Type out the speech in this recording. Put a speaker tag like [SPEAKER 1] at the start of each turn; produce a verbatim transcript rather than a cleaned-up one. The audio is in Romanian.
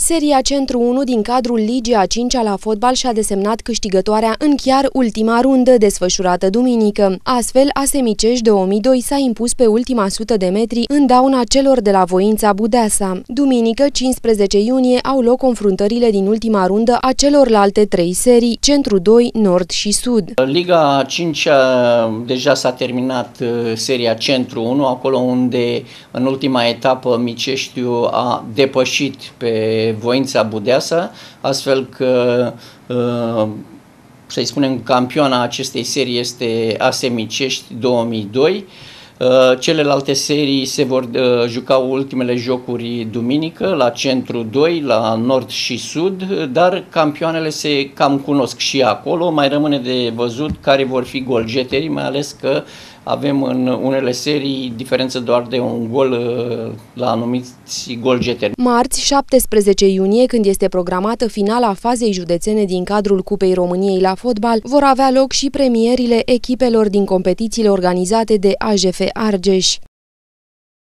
[SPEAKER 1] Seria Centru unu din cadrul Ligii a cincea la fotbal și-a desemnat câștigătoarea în chiar ultima rundă, desfășurată duminică. Astfel, A S E Micești două mii doi s-a impus pe ultima sută de metri în dauna celor de la Voința Budeasa. Duminică, cincisprezece iunie, au loc confruntările din ultima rundă a celorlalte trei serii, Centru doi, Nord și Sud.
[SPEAKER 2] Liga a cincea deja s-a terminat seria Centru unu, acolo unde în ultima etapă Miceștiu a depășit pe Voința Budeasa, astfel că, să-i spunem, campioana acestei serii este A S E Micești două mii doi. Celelalte serii se vor juca ultimele jocuri duminică la Centru doi, la Nord și Sud, dar campioanele se cam cunosc și acolo. Mai rămâne de văzut care vor fi golgeterii, mai ales că avem în unele serii diferență doar de un gol la anumiți golgeteri.
[SPEAKER 1] Marți, șaptesprezece iunie, când este programată finala fazei județene din cadrul Cupei României la fotbal, vor avea loc și premierile echipelor din competițiile organizate de A J F Argeș.